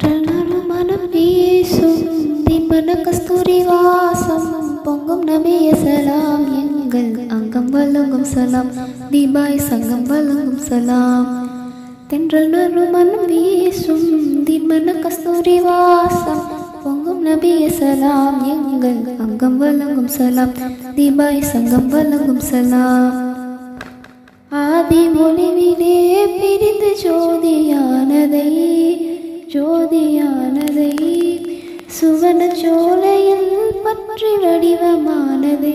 தென்றல் நறுமணம் வீசும் தீபன கஸ்தூரி வாசம் பொங்கும் நபிய சலாம் எங்கள் அங்கம் வழங்கும் சலாம் தீபாய் சங்கம் வழங்கும் சலாம். தென்றல் நறுமணம் வீசும் தீபன கஸ்தூரி வாசம் பொங்கும் நபிய சலாம் எங்கள் அங்கம் வழங்கும் சலாம் தீபாய் சங்கம் வழங்கும் சலாம். ஆதி ஒளிவிலே பிரிந்து ஜோதியானதை சுவன சோலையில் பற்றி வடிவமானதை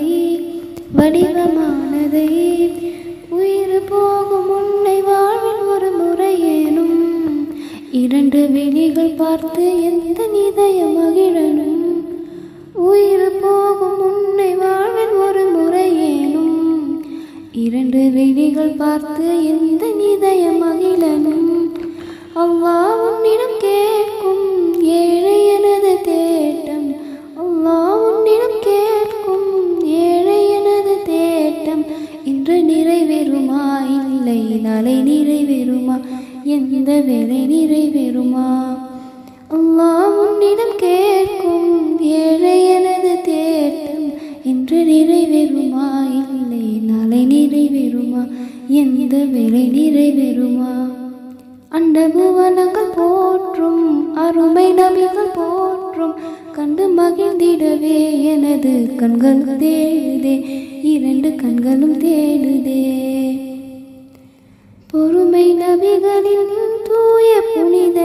உயிர் போகும் உன்னை வாழ்வில் ஒரு முறையேனும் இரண்டு விழிகள் பார்த்து எந்த இதயம் மகிழனும். உயிர் போகும் உன்னை வாழ்வில் ஒரு முறையேனும் இரண்டு விழிகள் பார்த்து எந்த இதயம் மகிழனும். அல்லாஹ் உன்னிடம் கேட்கும் ஏழை எனது தேட்டம், அல்லாஹ் உன்னிடம் கேட்கும் ஏழை எனது தேட்டம் இன்று நிறைவேறுமா இல்லை நாளை நிறைவேறுமா எந்த வேளை நிறைவேறுமா. அல்லாஹ் உன்னிடம் கேட்கும் ஏழை எனது தேட்டம் இன்று நிறைவேறுமா இல்லை நாளை நிறைவேறுமா எந்த வேளை நிறைவேறுமா. அண்டபுவனங்கள் போற்றும் அருமை நபிகள் போற்றும் கண்டு மகிழ்ந்திடவே எனது கண்கள் தேடுதே இரண்டு கண்களும் தேடுதே. பொறுமை நபிகளின் தூய புனித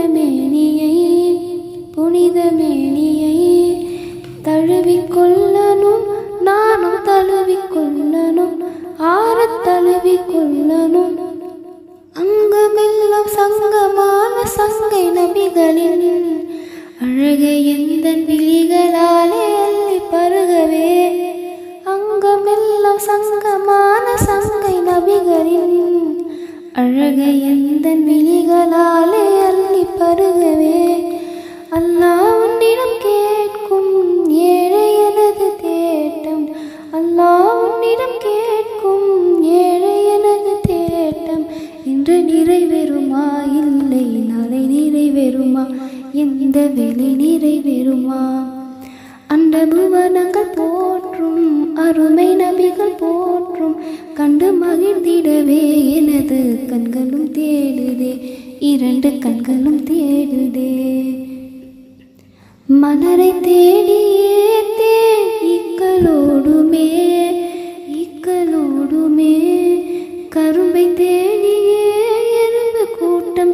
மேனியை தழுவிக்கொள்ளனும் நானும் தழுவிக்கொள்ளனும் ஆறத் தழுவிக்கொள்ளனும். அங்கமெல்லாம் சங்கமான சங்கை நபிகளின் அழகை எந்த விழிகளாலே அள்ளி பருகவே. அங்கமெல்லாம் சங்கமான சங்கை நபிகளின் அழகை எந்த விழிகளாலே அள்ளி பருகவே. அல்லாஹ் உன்னிடம் கேட்கும் ஏழை எனது தேட்டம், அல்லாஹ் உன்னிடம் கேட்கும் ஏழை எனது தேட்டம் இன்று நிறைவேறுமா இல்லை நாளை நிறைவேறுமா எந்த வேளை நிறைவேறுமா. அண்டபுவனங்கள் போற்றும் அருமை நபிகள் போற்றும் கண்டு மகிழ்ந்திடவே எனது கண்களும் தேடுதே இரண்டு கண்களும் தேடுதே. மலரை தேடியே இக்களோடுமே கரும்பை தேடியே எறும்பு கூட்டம்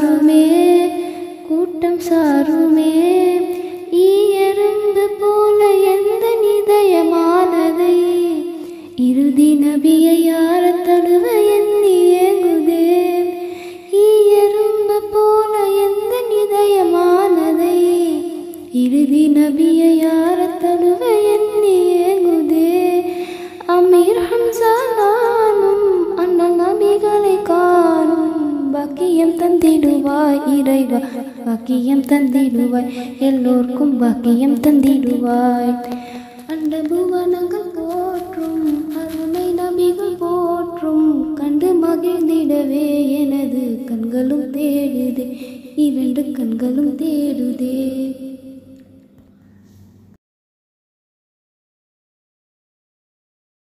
சாருமே எறும்பு போல எந்த நிதயமானதை இறுதி நபியை யார தழுவ எண்ணி ஏங்குதே. எறும்பு போல எந்த நிதயமானதை இறுதி நபியை யார தழுவ எண்ணி ஏங்குதே. அமீர் ஹம்சா நானும் அண்ணல் நபிகளை காணும் பாக்கியம் தந்திடுவாய் இறைவா பாக்கியம் தந்திடுவாய் எல்லோர்க்கும் பாக்கியம் தந்திடுவாய். அண்டபுவனங்கள் போற்றும் அருமை நபிகள் போற்றும் கண்டு மகிழ்ந்திடவே எனது கண்களும் தேடுதே இரண்டு கண்களும் தேடுதே.